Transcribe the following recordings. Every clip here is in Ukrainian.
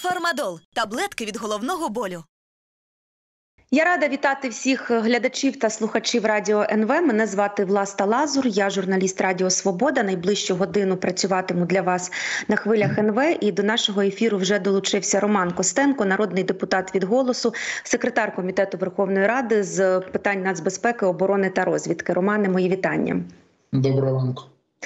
Фармадол – таблетки від головного болю. Я рада вітати всіх глядачів та слухачів Радіо НВ. Мене звати Власта Лазур, я журналіст Радіо Свобода. Найближчу годину працюватиму для вас на хвилях НВ. І до нашого ефіру вже долучився Роман Костенко, народний депутат від «Голосу», секретар Комітету Верховної Ради з питань нацбезпеки, оборони та розвідки. Романе, мої вітання. Доброго ранку.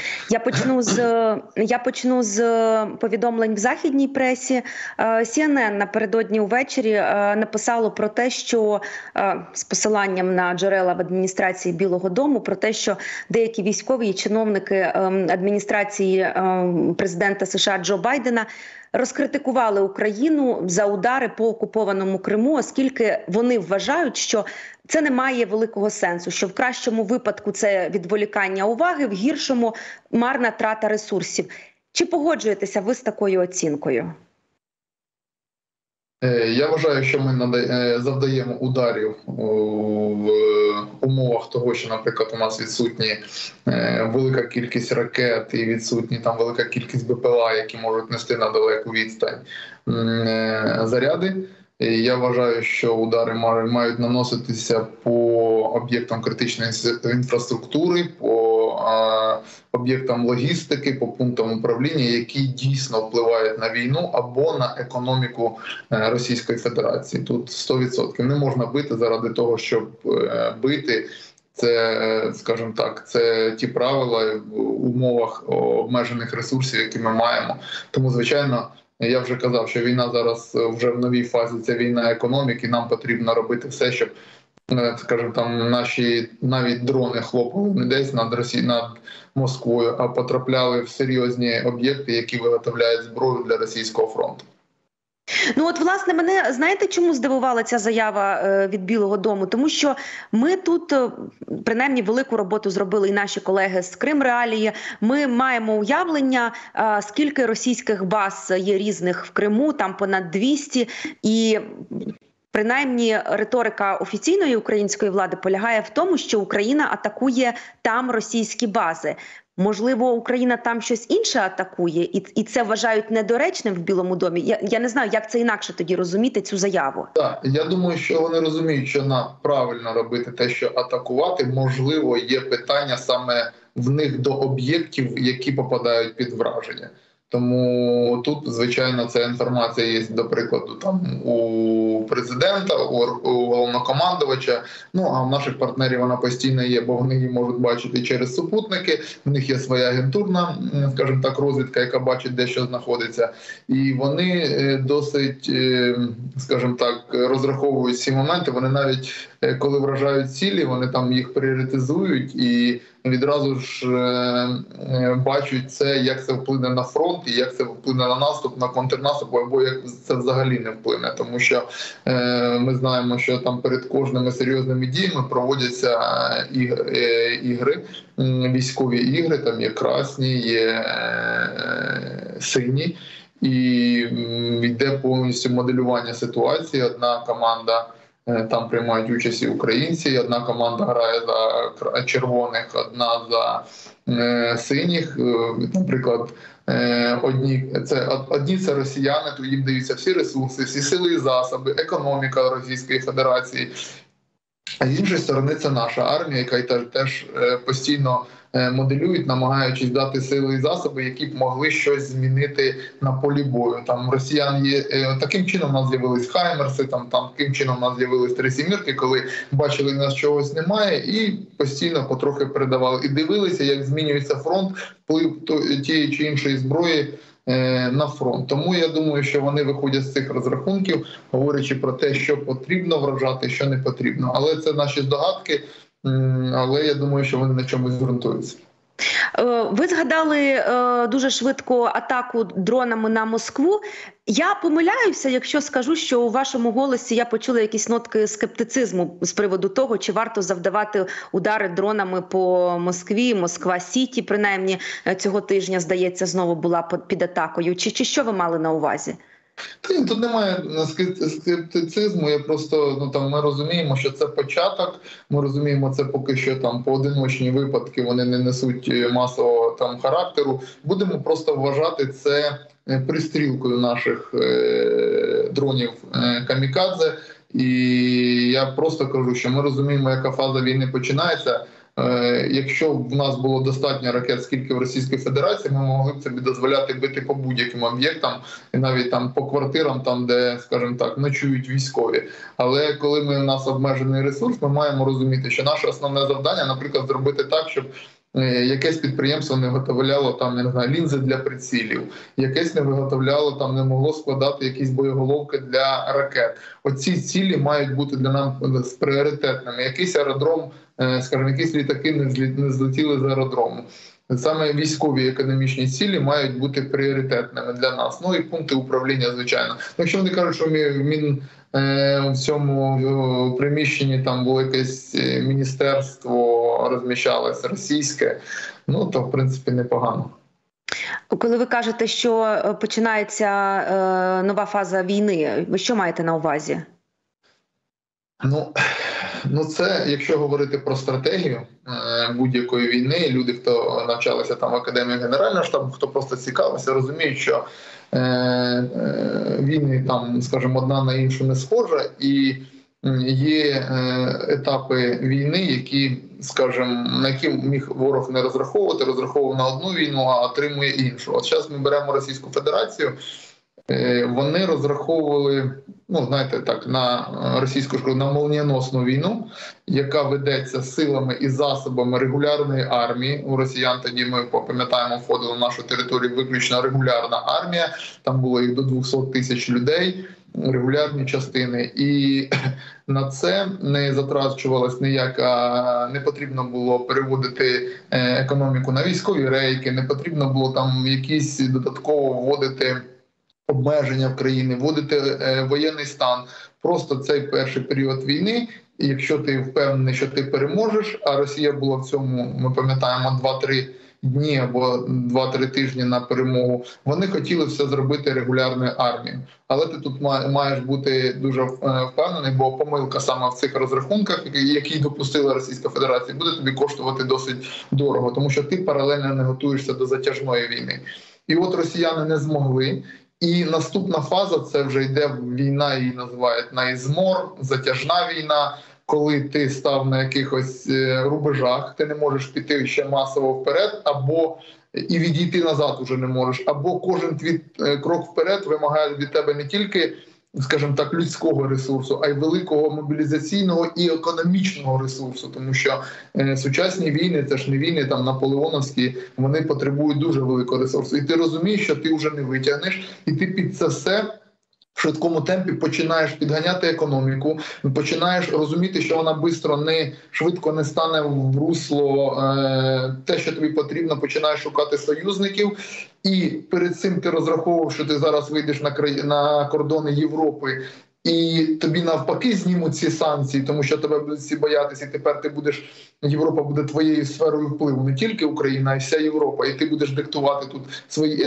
Я почну з повідомлень в західній пресі. CNN напередодні увечері написало про те, що з посиланням на джерела в адміністрації Білого дому, про те, що деякі військові і чиновники адміністрації президента США Джо Байдена розкритикували Україну за удари по окупованому Криму, оскільки вони вважають, що це не має великого сенсу, що в кращому випадку це відволікання уваги, в гіршому – марна трата ресурсів. Чи погоджуєтеся ви з такою оцінкою? Я вважаю, що ми завдаємо ударів в умовах того, що, наприклад, у нас відсутні велика кількість ракет і відсутні там велика кількість БПЛА, які можуть нести на далеку відстань заряди. Я вважаю, що удари мають наноситися по об'єктам критичної інфраструктури, по об'єктам логістики, по пунктам управління, які дійсно впливають на війну або на економіку Російської Федерації. Тут 100%. Не можна бити заради того, щоб бити. Це, скажімо так, це ті правила в умовах обмежених ресурсів, які ми маємо. Тому, звичайно, я вже казав, що війна зараз вже в новій фазі, це війна економіки, нам потрібно робити все, щоб, скажімо, там наші навіть дрони хлопали не десь над Москвою, а потрапляли в серйозні об'єкти, які виготовляють зброю для російського фронту. Ну от, власне, мене, знаєте, чому здивувала ця заява від Білого дому? Тому що ми тут, принаймні, велику роботу зробили і наші колеги з Крим-Реалії. Ми маємо уявлення, скільки російських баз є різних в Криму, там понад 200, і принаймні риторика офіційної української влади полягає в тому, що Україна атакує там російські бази. Можливо, Україна там щось інше атакує, і це вважають недоречним в Білому домі? Я не знаю, як це інакше тоді розуміти, цю заяву. Так, я думаю, що вони розуміють, що правильно робити те, що атакувати. Можливо, є питання саме в них до об'єктів, які попадають під враження. Тому тут, звичайно, ця інформація є, до прикладу, там у президента, у головнокомандувача, ну а в наших партнерів вона постійно є, бо вони її можуть бачити через супутники, в них є своя агентурна, скажімо так, розвідка, яка бачить, де що знаходиться. І вони досить, скажімо так, розраховують ці моменти, вони навіть, коли вражають цілі, вони там їх пріоритизують і відразу ж бачать це, як це вплине на фронт, і як це вплине на наступ, на контрнаступ, або як це взагалі не вплине. Тому що ми знаємо, що там перед кожними серйозними діями проводяться ігри, військові ігри, там є красні, є сині, і йде повністю моделювання ситуації. Одна команда, там приймають участь і українці, одна команда грає за червоних, одна за синіх. Наприклад, одні це росіяни, то їм даються всі ресурси, всі сили і засоби, економіка Російської Федерації. А з іншої сторони це наша армія, яка теж постійно моделюють, намагаючись дати сили і засоби, які б могли щось змінити на полі бою. Там росіян є, таким чином у нас з'явились хаймерси, таким чином у нас з'явились 3-сімірки, коли бачили, у нас чогось немає, і постійно потрохи передавали. І дивилися, як змінюється фронт, вплив тієї чи іншої зброї на фронт. Тому я думаю, що вони виходять з цих розрахунків, говорячи про те, що потрібно вражати, що не потрібно. Але це наші здогадки, але я думаю, що вони на чомусь ґрунтуються. Ви згадали дуже швидко атаку дронами на Москву. Я помиляюся, якщо скажу, що у вашому голосі я почула якісь нотки скептицизму з приводу того, чи варто завдавати удари дронами по Москві, Москва-Сіті, принаймні цього тижня, здається, знову була під атакою. Чи що ви мали на увазі? Тут немає скептицизму, я просто, ми розуміємо, що це початок, ми розуміємо, це поки що там поодиночні випадки, вони не несуть масового характеру. Будемо просто вважати це пристрілкою наших дронів камікадзе. І я просто кажу, що ми розуміємо, яка фаза війни починається. Якщо б в нас було достатньо ракет, скільки в Російській Федерації, ми могли б собі дозволяти бити по будь-яким об'єктам, і навіть там по квартирам, там де, скажімо так, ночують військові. Але коли у нас обмежений ресурс, ми маємо розуміти, що наше основне завдання, наприклад, зробити так, щоб якесь підприємство не виготовляло там, я не знаю, лінзи для прицілів, якесь не виготовляло там, не могло складати якісь боєголовки для ракет. Оці цілі мають бути для нас пріоритетними. Якийсь аеродром, скажімо, якісь літаки не злетіли з аеродрому. Саме військові економічні цілі мають бути пріоритетними для нас. Ну і пункти управління, звичайно. Якщо вони кажуть, що в цьому приміщенні там було якесь міністерство, розміщалось російське, ну то в принципі непогано. Коли ви кажете, що починається нова фаза війни, ви що маєте на увазі? Ну, це, якщо говорити про стратегію будь-якої війни, люди, хто навчалися там в Академії Генерального штабу, хто просто цікавився, розуміють, що війни там, скажімо, одна на іншу не схожа, і є етапи війни, які, скажімо, на які міг ворог не розраховувати, розраховував на одну війну, а отримує іншу. От зараз ми беремо Російську Федерацію, вони розраховували, ну, знаєте, так, на російську школу, на молнієносну війну, яка ведеться силами і засобами регулярної армії. У росіян тоді, ми пам'ятаємо, входила в нашу територію виключно регулярна армія, там було їх до 200 тисяч людей, регулярні частини. І на це не затрачувалось ніяка, не потрібно було переводити економіку на військові рейки, не потрібно було там якісь додатково вводити обмеження в країні, вводити воєнний стан. Просто цей перший період війни, і якщо ти впевнений, що ти переможеш, а Росія була в цьому, ми пам'ятаємо, 2-3 дні або 2-3 тижні на перемогу, вони хотіли все зробити регулярною армією. Але ти тут маєш бути дуже впевнений, бо помилка саме в цих розрахунках, які допустила Російська Федерація, буде тобі коштувати досить дорого, тому що ти паралельно не готуєшся до затяжної війни. І от росіяни не змогли. І наступна фаза – це вже йде війна, її називають на ізмор, затяжна війна, коли ти став на якихось рубежах, ти не можеш піти ще масово вперед, або і відійти назад уже не можеш, або кожен твій крок вперед вимагає від тебе не тільки, скажімо так, людського ресурсу, а й великого мобілізаційного і економічного ресурсу, тому що сучасні війни, це ж не війни там наполеоновські, вони потребують дуже великого ресурсу. І ти розумієш, що ти вже не витягнеш, і ти під це все в швидкому темпі починаєш підганяти економіку, починаєш розуміти, що вона швидко не стане в русло те, що тобі потрібно, починаєш шукати союзників. І перед цим ти розраховував, що ти зараз вийдеш на кордони Європи, і тобі навпаки знімуть ці санкції, тому що тебе будуть всі боятися, і тепер Європа буде твоєю сферою впливу, не тільки Україна, а й вся Європа, і ти будеш диктувати тут свої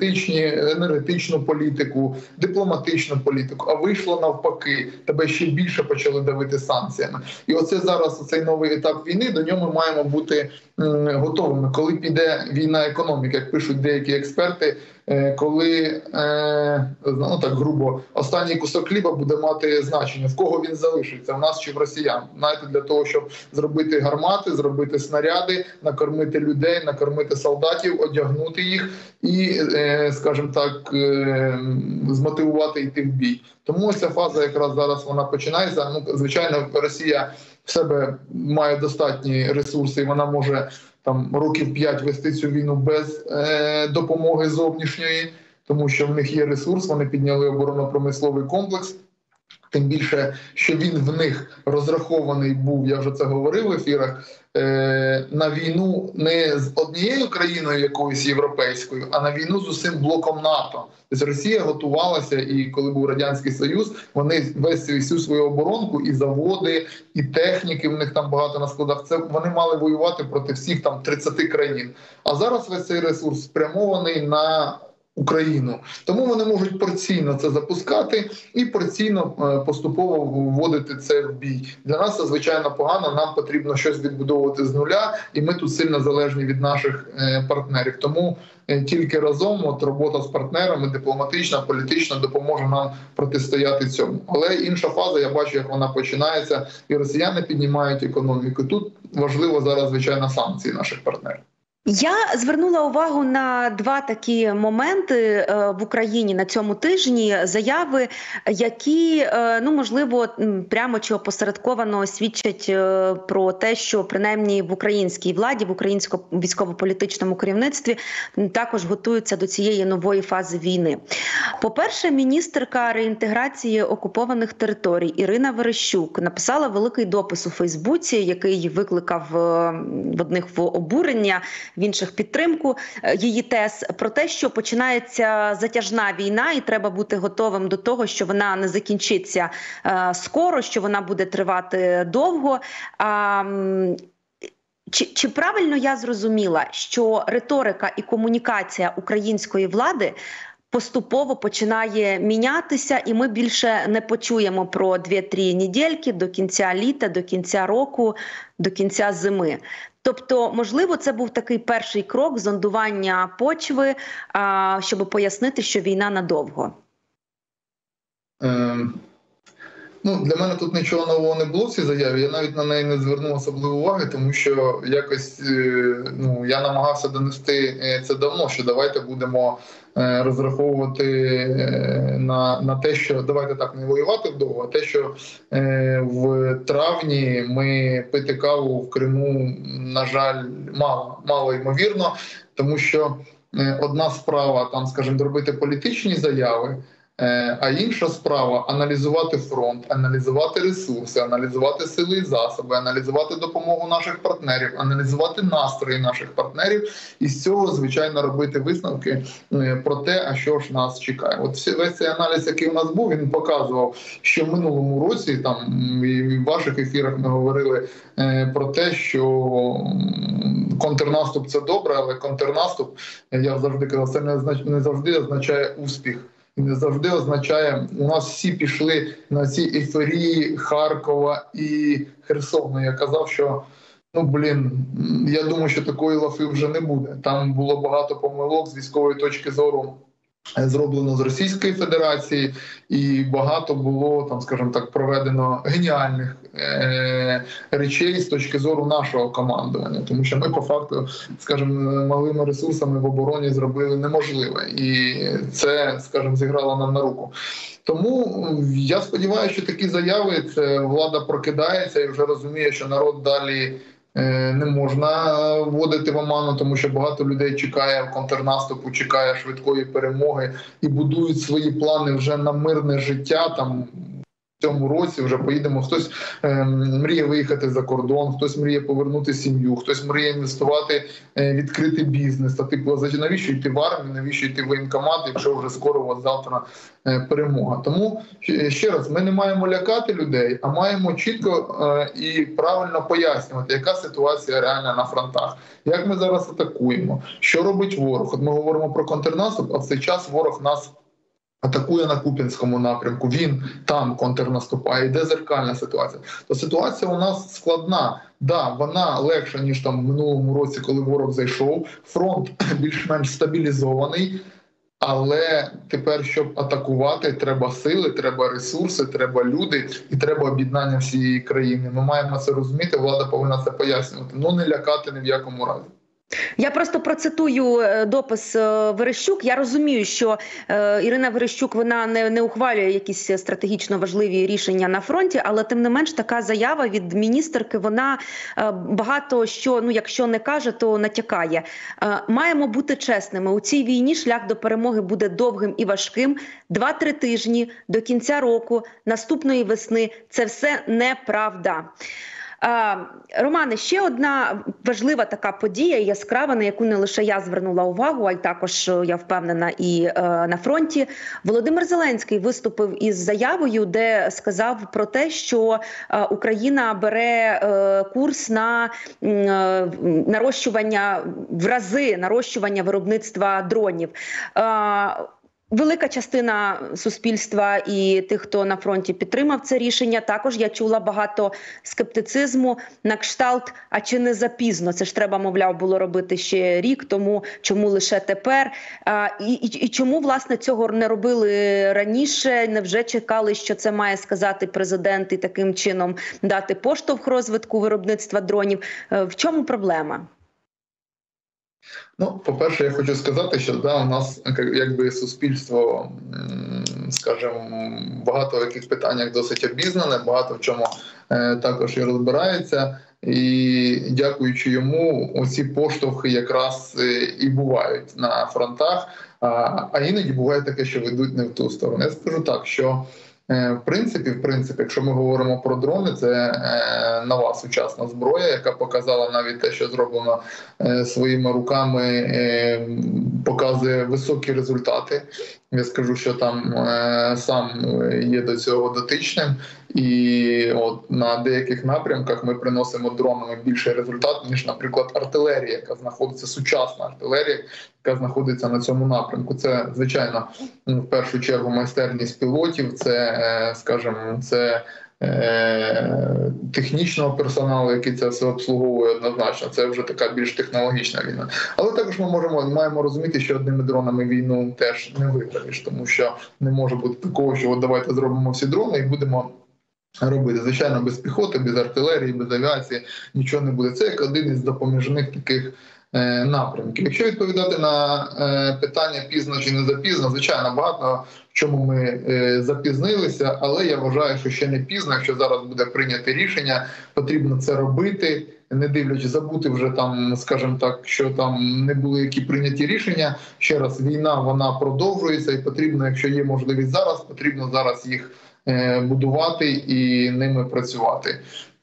енергетичну політику, дипломатичну політику, а вийшло навпаки, тебе ще більше почали давити санкціями. І оце зараз, цей новий етап війни, до нього ми маємо бути готовими. Коли піде війна економіки, як пишуть деякі експерти, коли, ну так грубо, останній кусок хліба буде мати значення, в кого він залишиться, в нас чи в росіян. Знаєте, для того, щоб зробити гармати, зробити снаряди, накормити людей, накормити солдатів, одягнути їх і, скажімо так, змотивувати йти в бій. Тому ось ця фаза якраз зараз вона починається. Ну, звичайно, Росія в себе має достатні ресурси, і вона може там років 5 вести цю війну без допомоги зовнішньої, тому що в них є ресурс, вони підняли оборонно-промисловий комплекс. Тим більше, що він в них розрахований був, я вже це говорив в ефірах, на війну не з однією країною якоюсь європейською, а на війну з усім блоком НАТО. Тобто Росія готувалася, і коли був Радянський Союз, вони всю свою оборонку, і заводи, і техніки, в них там багато на складах, це вони мали воювати проти всіх там 30 країн. А зараз весь цей ресурс спрямований на Україну. Тому вони можуть порційно це запускати і порційно поступово вводити це в бій. Для нас це, звичайно, погано, нам потрібно щось відбудовувати з нуля, і ми тут сильно залежні від наших партнерів. Тому тільки разом робота з партнерами, дипломатична, політична, допоможе нам протистояти цьому. Але інша фаза, я бачу, як вона починається, і росіяни піднімають економіку. Тут важливо зараз, звичайно, санкції наших партнерів. Я звернула увагу на два такі моменти в Україні на цьому тижні. Заяви, які, можливо, прямо чи опосередковано свідчать про те, що принаймні в українській владі, в українському військово-політичному керівництві також готуються до цієї нової фази війни. По-перше, міністерка реінтеграції окупованих територій Ірина Верещук написала великий допис у Фейсбуці, який викликав в одних обурення, в інших підтримку її тез про те, що починається затяжна війна і треба бути готовим до того, що вона не закінчиться скоро, що вона буде тривати довго. Чи правильно я зрозуміла, що риторика і комунікація української влади поступово починає мінятися, і ми більше не почуємо про 2-3 недільки до кінця літа, до кінця року, до кінця зими? Тобто, можливо, це був такий перший крок зондування почви, щоб пояснити, що війна надовго? Для мене тут нічого нового не було в цій заяві, я навіть на неї не звернув особливої уваги, тому що якось я намагався донести це давно, що давайте будемо розраховувати на те, що давайте так не воювати вдовго, а те, що в травні ми пити каву в Криму, на жаль, мало ймовірно, тому що одна справа, там, скажімо, робити політичні заяви, а інша справа – аналізувати фронт, аналізувати ресурси, аналізувати сили і засоби, аналізувати допомогу наших партнерів, аналізувати настрої наших партнерів і з цього, звичайно, робити висновки про те, а що ж нас чекає. От весь цей аналіз, який у нас був, він показував, що в минулому році, там і в ваших ефірах ми говорили про те, що контрнаступ – це добре, але контрнаступ, я завжди казав, це не завжди означає успіх. Не завжди означає, у нас всі пішли на ці ейфорії Харкова і Херсону. Я казав, що, я думаю, що такої лафи вже не буде. Там було багато помилок з військової точки зору зроблено з Російської Федерації, і багато було, там, скажімо так, проведено геніальних речей з точки зору нашого командування. Тому що ми, по факту, скажімо, малими ресурсами в обороні зробили неможливе. І це, скажімо, зіграло нам на руку. Тому я сподіваюся, що такі заяви, це влада прокидається і вже розуміє, що народ далі не можна вводити в оману, тому що багато людей чекає контрнаступу, чекає швидкої перемоги і будують свої плани вже на мирне життя. Там в цьому році вже поїдемо. Хтось мріє виїхати за кордон, хтось мріє повернути сім'ю, хтось мріє інвестувати, відкрити бізнес. Та навіщо йти в армію, навіщо йти в воєнкомат, якщо вже скоро завтра перемога. Тому, ще раз, ми не маємо лякати людей, а маємо чітко і правильно пояснювати, яка ситуація реальна на фронтах. Як ми зараз атакуємо, що робить ворог. От ми говоримо про контрнаступ, а в цей час ворог нас атакує на Куп'янському напрямку, він там контрнаступає, йде зеркальна ситуація. То ситуація у нас складна. Да, вона легша, ніж там в минулому році, коли ворог зайшов. Фронт більш-менш стабілізований, але тепер, щоб атакувати, треба сили, треба ресурси, треба люди і треба об'єднання всієї країни. Ми маємо це розуміти, влада повинна це пояснювати. Не лякати ні в якому разі. Я просто процитую допис Верещук. Я розумію, що Ірина Верещук, вона не ухвалює якісь стратегічно важливі рішення на фронті, але тим не менш така заява від міністерки, вона багато що, якщо не каже, то натякає. Маємо бути чесними. У цій війні шлях до перемоги буде довгим і важким. 2-3 тижні до кінця року, наступної весни – це все неправда. Романе, ще одна важлива така подія, яскрава, на яку не лише я звернула увагу, а й також, я впевнена, і на фронті. Володимир Зеленський виступив із заявою, де сказав про те, що Україна бере курс на нарощування в рази, нарощування виробництва дронів. Велика частина суспільства і тих, хто на фронті підтримав це рішення, також я чула багато скептицизму на кшталт, а чи не запізно? Це ж треба, мовляв, було робити ще рік тому, чому лише тепер? І чому, власне, цього не робили раніше? Невже чекали, що це має сказати президент і таким чином дати поштовх розвитку виробництва дронів? В чому проблема? Ну, по-перше, я хочу сказати, що у нас якби суспільство, скажімо, багато в яких питаннях досить обізнане, багато в чому також і розбирається. І дякуючи йому, оці поштовхи якраз і бувають на фронтах, а іноді буває таке, що ведуть не в ту сторону. Я скажу так, що в принципі, якщо ми говоримо про дрони, це нова сучасна зброя, яка показала навіть те, що зроблено своїми руками, показує високі результати. Я скажу, що там сам є до цього дотичним, і от на деяких напрямках ми приносимо дронами більший результат, ніж, наприклад, артилерія, яка знаходиться, сучасна артилерія, яка знаходиться на цьому напрямку. Це, звичайно, в першу чергу майстерність пілотів, це, скажімо, це технічного персоналу, який це все обслуговує однозначно. Це вже така більш технологічна війна. Але також ми маємо розуміти, що одними дронами війну теж не виграєш, тому що не може бути такого, що от давайте зробимо всі дрони і будемо робити. Звичайно, без піхоти, без артилерії, без авіації нічого не буде. Це як один із допоміжних таких напрямків. Якщо відповідати на питання пізно чи не запізно, звичайно, багато в чому ми запізнилися, але я вважаю, що ще не пізно, якщо зараз буде прийняте рішення, потрібно це робити, не дивлячись, забути вже там, скажімо так, що там не були які прийняті рішення. Ще раз, війна, вона продовжується і потрібно, якщо є можливість зараз, потрібно зараз їх будувати і ними працювати.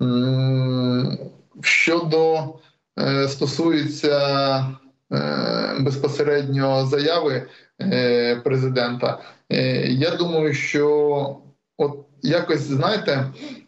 Щодо стосується безпосередньо заяви президента, я думаю, що от якось, знаєте,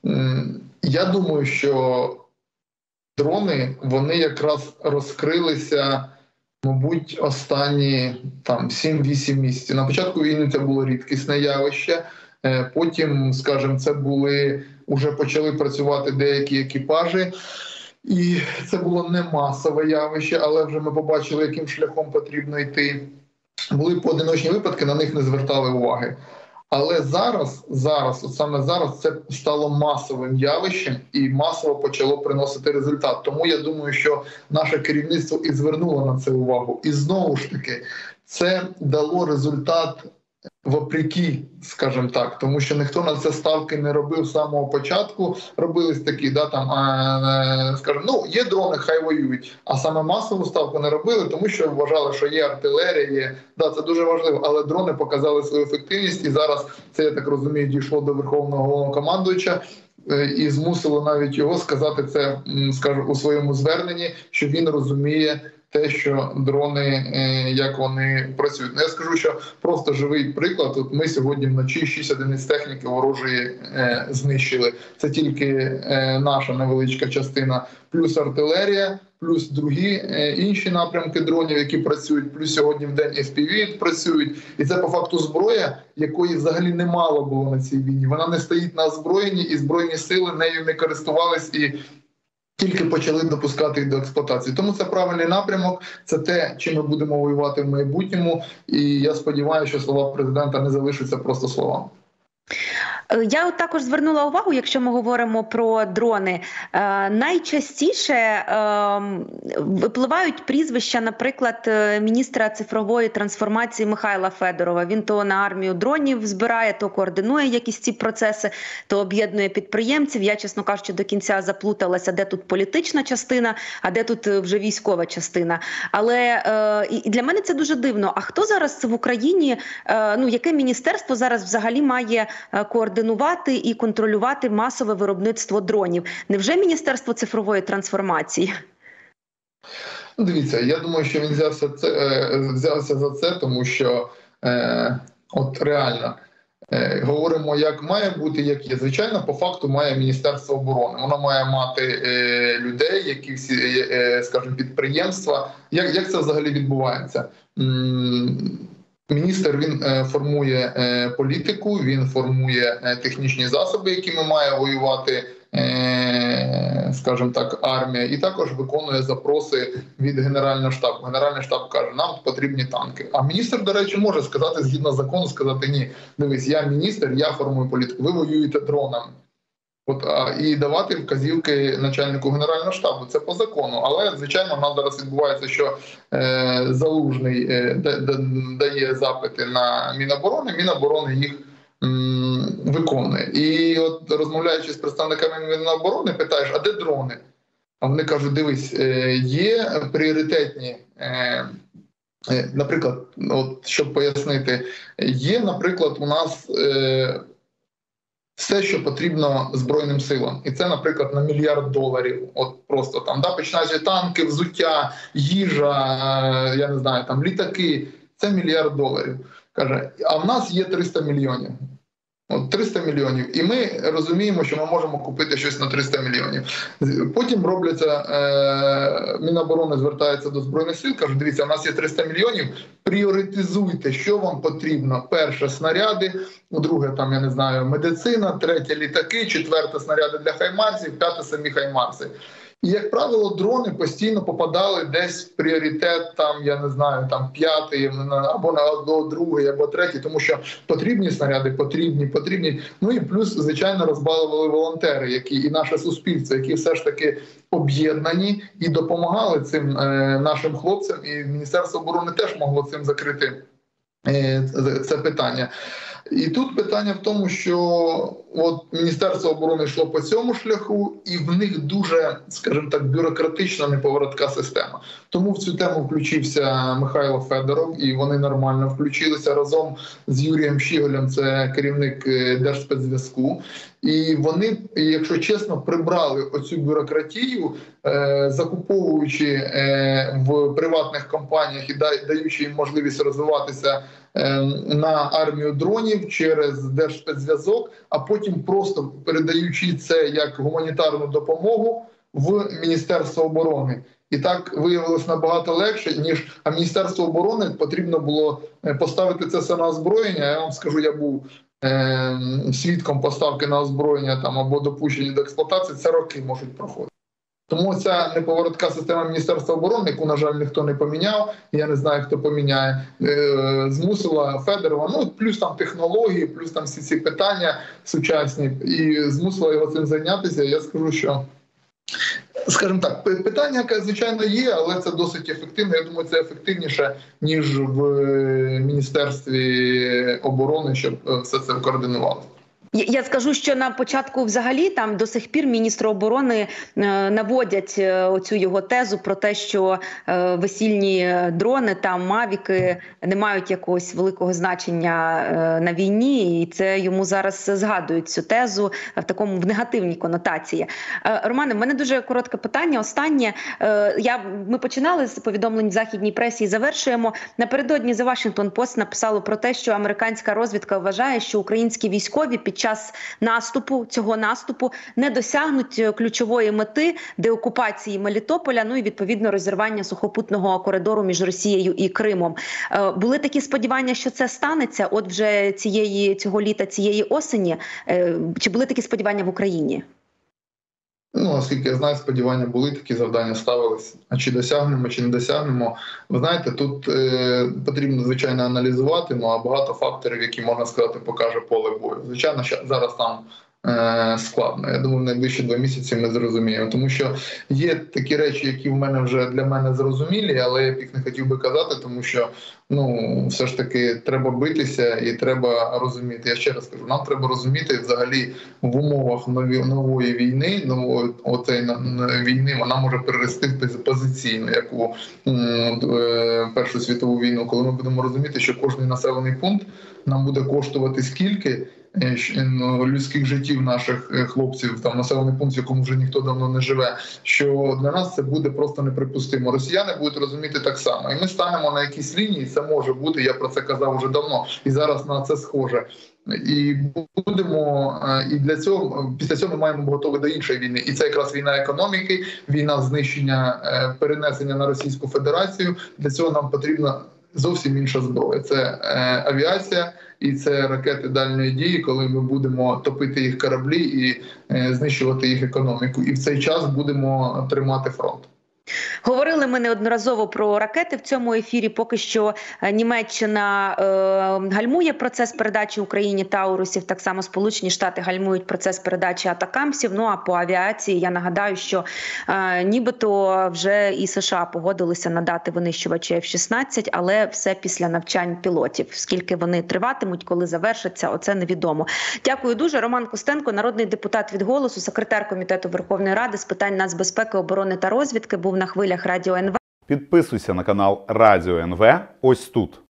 я думаю, що дрони, вони якраз розкрилися, мабуть, останні там 7-8 місяців. На початку війни це було рідкісне явище, потім, скажімо, це були, уже почали працювати деякі екіпажі, і це було не масове явище, але вже ми побачили, яким шляхом потрібно йти. Були поодиночні випадки, на них не звертали уваги. Але зараз, от саме зараз це стало масовим явищем і масово почало приносити результат. Тому я думаю, що наше керівництво і звернуло на це увагу. І знову ж таки, це дало результат вопреки, скажімо так, тому що ніхто на це ставки не робив з самого початку. Робились такі, скажімо, ну, є дрони, хай воюють, а саме масову ставку не робили, тому що вважали, що є артилерія, є. Це дуже важливо, але дрони показали свою ефективність, і зараз це, я так розумію, дійшло до Верховного Головнокомандуюча, і змусило навіть його сказати це, скажу, у своєму зверненні, що він розуміє те, що дрони, як вони працюють. Я скажу, що просто живий приклад. От ми сьогодні вночі 6 одиниць техніки ворожої знищили. Це тільки наша невеличка частина. Плюс артилерія, плюс другі інші напрямки дронів, які працюють. Плюс сьогодні в день FPV працюють. І це по факту зброя, якої взагалі немало було на цій війні. Вона не стоїть на озброєнні, і Збройні сили нею не користувались і тільки почали допускати їх до експлуатації. Тому це правильний напрямок, це те, чим ми будемо воювати в майбутньому. І я сподіваюся, що слова президента не залишаться просто словами. Я також звернула увагу, якщо ми говоримо про дрони, найчастіше випливають прізвища, наприклад, міністра цифрової трансформації Михайла Федорова. Він то на армію дронів збирає, то координує якісь ці процеси, то об'єднує підприємців. Я, чесно кажучи, до кінця заплуталася, де тут політична частина, а де тут вже військова частина. Але і для мене це дуже дивно. А хто зараз в Україні, яке міністерство зараз взагалі має координувати координувати і контролювати масове виробництво дронів? Невже Міністерство цифрової трансформації? Дивіться, я думаю, що він взявся за це, тому що от реально говоримо, як має бути, як є. Звичайно, по факту має Міністерство оборони. Воно має мати людей, які всі, скажімо, підприємства. Як це взагалі відбувається? Міністр, він формує політику, він формує технічні засоби, якими має воювати, скажімо так, армія, і також виконує запроси від Генерального штабу. Генеральний штаб каже, нам потрібні танки. А міністр, до речі, може сказати, згідно закону, сказати, ні, дивись, я міністр, я формую політику, ви воюєте дронами. І давати вказівки начальнику Генерального штабу. Це по закону. Але, звичайно, в нас зараз відбувається, що Залужний дає запити на Міноборони, Міноборони їх виконує. І от розмовляючи з представниками Міноборони, питаєш, а де дрони? А вони кажуть, дивись, є пріоритетні, наприклад, от, щоб пояснити, є, наприклад, у нас все, що потрібно Збройним силам. І це, наприклад, на $1 мільярд. От просто там, починаючи танки, взуття, їжа, я не знаю, там літаки. Це $1 мільярд. Каже, а в нас є 300 мільйонів. От 300 мільйонів. І ми розуміємо, що ми можемо купити щось на 300 мільйонів. Потім робляться, Міноборони звертається до Збройних сил, кажуть, дивіться, у нас є 300 мільйонів, пріоритизуйте, що вам потрібно. Перше – снаряди, друге, там, я не знаю, медицина, третє – літаки, четверте – снаряди для хаймарсів, п'яте – самі хаймарси. І, як правило, дрони постійно попадали десь в пріоритет, там, я не знаю, там, п'ятий, або на другий, або третій, тому що потрібні снаряди, потрібні. Ну і плюс, звичайно, розбалували волонтери, які і наше суспільство, які все ж таки об'єднані і допомагали цим нашим хлопцям, і Міністерство оборони теж могло цим закрити це питання. І тут питання в тому, що от Міністерство оборони йшло по цьому шляху, і в них дуже, скажімо так, бюрократична, неповоротка система. Тому в цю тему включився Михайло Федоров, і вони нормально включилися разом з Юрієм Щіголем, це керівник Держспецзв'язку. І вони, якщо чесно, прибрали оцю бюрократію, закуповуючи в приватних компаніях і даючи їм можливість розвиватися на армію дронів через Держспецзв'язок, а потім просто передаючи це як гуманітарну допомогу в Міністерство оборони. І так виявилось набагато легше, ніж Міністерство оборони потрібно було поставити це все на озброєння. Я вам скажу, я був свідком поставки на озброєння там, або допущення до експлуатації, це роки можуть проходити. Тому ця неповоротка система Міністерства оборони, яку, на жаль, ніхто не поміняв, я не знаю, хто поміняє, змусила Федорова, ну, плюс там технології, плюс там всі ці питання сучасні, і змусила його цим зайнятися. Я скажу, що, скажімо так, питання, яке, звичайно, є, але це досить ефективно. Я думаю, це ефективніше, ніж в Міністерстві оборони, щоб все це координувалося. Я скажу, що на початку взагалі там до сих пір міністри оборони наводять оцю його тезу про те, що весільні дрони та мавіки не мають якогось великого значення на війні, і це йому зараз згадують цю тезу в негативній конотації. Романе, в мене дуже коротке питання. Останнє. Ми починали з повідомлень в західній пресі і завершуємо. Напередодні The Washington Post написало про те, що американська розвідка вважає, що українські військові під час цього наступу не досягнуть ключової мети деокупації Мелітополя, ну і відповідно розірвання сухопутного коридору між Росією і Кримом. Були такі сподівання, що це станеться от вже цього літа, цієї осені? Чи були такі сподівання в Україні? Ну, оскільки я знаю, сподівання були, такі завдання ставились. А чи досягнемо, чи не досягнемо. Ви знаєте, тут потрібно, звичайно, аналізувати, ну, а багато факторів, які, можна сказати, покаже поле бою. Звичайно, зараз там складно. Я думаю, в найближчі 2 місяці ми зрозуміємо. Тому що є такі речі, які вже для мене зрозумілі, але я б їх не хотів би казати, тому що, ну, все ж таки треба битися і треба розуміти. Я ще раз кажу, нам треба розуміти взагалі в умовах нової війни, війни, вона може перерости в позиційну, як у Першу світову війну, коли ми будемо розуміти, що кожний населений пункт нам буде коштувати скільки, людських життів наших хлопців, там населений пункт, в якому вже ніхто давно не живе, що для нас це буде просто неприпустимо. Росіяни будуть розуміти так само. І ми станемо на якійсь лінії, це може бути, я про це казав вже давно, і зараз на це схоже. І будемо, і для цього, після цього ми маємо бути готові до іншої війни. І це якраз війна економіки, війна знищення, перенесення на Російську Федерацію. Для цього нам потрібна зовсім інша зброя. Це авіація і це ракети дальньої дії, коли ми будемо топити їх кораблі і знищувати їх економіку. І в цей час будемо тримати фронт. Говорили ми неодноразово про ракети в цьому ефірі. Поки що Німеччина гальмує процес передачі Україні Таурусів, так само Сполучені Штати гальмують процес передачі атакамсів. Ну а по авіації я нагадаю, що нібито вже і США погодилися надати винищувачі F-16, але все після навчань пілотів. Скільки вони триватимуть, коли завершаться, оце невідомо. Дякую дуже. Роман Костенко, народний депутат від «Голосу», секретар Комітету Верховної Ради з питань нацбезпеки, оборони та розвідки, був на хвилях Радіо НВ. Підписуйся на канал Радіо НВ ось тут.